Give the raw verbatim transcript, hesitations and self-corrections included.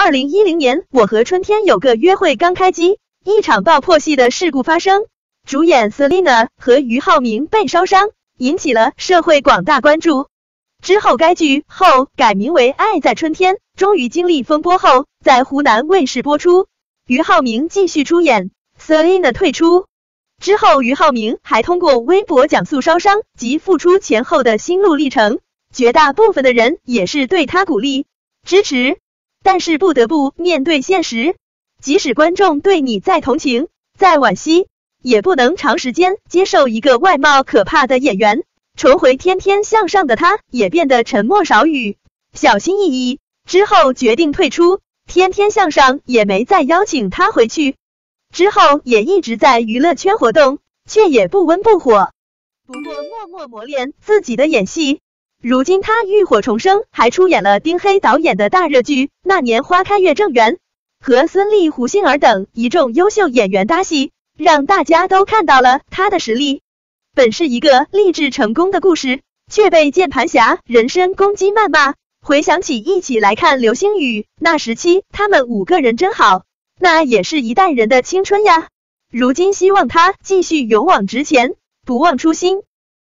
二零一零年，我和春天有个约会刚开机，一场爆破戏的事故发生，主演 Selina 和俞灏明被烧伤，引起了社会广大关注。之后该剧后改名为《爱在春天》，终于经历风波后，在湖南卫视播出。俞灏明继续出演 ，Selina 退出。之后，俞灏明还通过微博讲述烧伤及复出前后的心路历程，绝大部分的人也是对他鼓励、支持。但是不得不面对现实，即使观众对你再同情、再惋惜，也不能长时间接受一个外貌可怕的演员。重回天天向上的他，也变得沉默少语、小心翼翼，之后决定退出，天天向上也没再邀请他回去。之后也一直在娱乐圈活动，却也不温不火。不过默默磨练自己的演戏，如今他浴火重生，还出演了丁黑导演的大热剧《那年花开月正圆》，和孙俪、胡杏儿等一众优秀演员搭戏，让大家都看到了他的实力。本是一个励志成功的故事，却被键盘侠人身攻击谩骂。回想起一起来看流星雨那时期，他们五个人真好，那也是一代人的青春呀。如今希望他继续勇往直前，不忘初心。